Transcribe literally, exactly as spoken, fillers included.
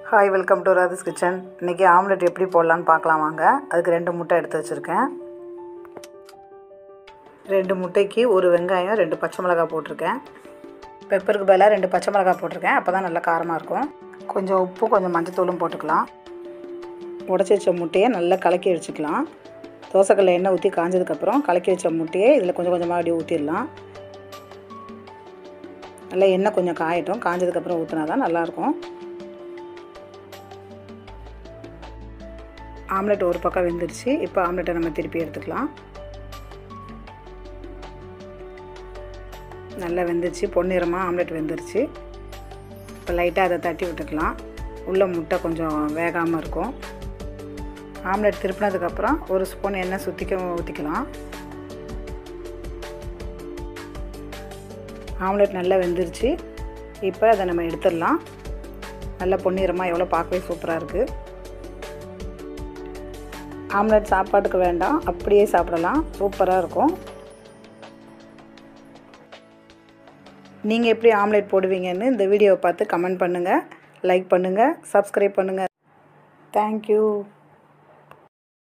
Hi, welcome to Radhi's kitchen. இன்றைக்கி omelette எப்படி போடலான்னு பார்க்கலாம் வாங்க. அதுக்கு ரெண்டு முட்டை எடுத்து வச்சுருக்கேன். ரெண்டு முட்டைக்கு ஒரு வெங்காயம், ரெண்டு பச்சை மிளகாய் போட்டிருக்கேன். பெப்பருக்கு பதிலாக ரெண்டு பச்சை மிளகாய் போட்டிருக்கேன். அப்போ தான் நல்லா காரமாக இருக்கும். கொஞ்சம் உப்பு, கொஞ்சம் மஞ்சத்தூளும் போட்டுக்கலாம். உடச்சி வச்ச முட்டையை நல்லா கலக்கி வச்சுக்கலாம். தோசைக்கல்ல எண்ணெய் ஊற்றி காஞ்சதுக்கப்புறம் கலக்கி வச்ச முட்டையை இதில் கொஞ்சம் கொஞ்சமாக அப்படியே ஊற்றிடலாம். நல்லா எண்ணெய் கொஞ்சம் காயட்டும். காஞ்சதுக்கப்புறம் ஊற்றினா தான் நல்லாயிருக்கும். ஆம்லெட் ஒரு பக்கம் வெந்துருச்சு. இப்போ ஆம்லெட்டை நம்ம திருப்பி எடுத்துக்கலாம். நல்லா வெந்துருச்சு, பொன்னிறமாக ஆம்லெட் வெந்துருச்சு. இப்போ லைட்டாக அதை தட்டி விட்டுக்கலாம். உள்ளே முட்டை கொஞ்சம் வேகாமல் இருக்கும். ஆம்லெட் திருப்பினதுக்கப்புறம் ஒரு ஸ்பூன் எண்ணெய் சுற்றிக்க ஊற்றிக்கலாம். ஆம்லெட் நல்லா வெந்துருச்சு. இப்போ அதை நம்ம எடுத்துடலாம். நல்லா பொன்னிறமாக எவ்வளோ பார்க்கவே சூப்பராக இருக்குது. ஆம்லெட் சாப்பாட்டுக்கு வேண்டாம், அப்படியே சாப்பிடலாம். சூப்பராக இருக்கும். நீங்கள் எப்படி ஆம்லெட் போடுவீங்கன்னு இந்த வீடியோவை பார்த்து கமெண்ட் பண்ணுங்கள், லைக் பண்ணுங்கள், சப்ஸ்கிரைப் பண்ணுங்கள். தேங்க்யூ.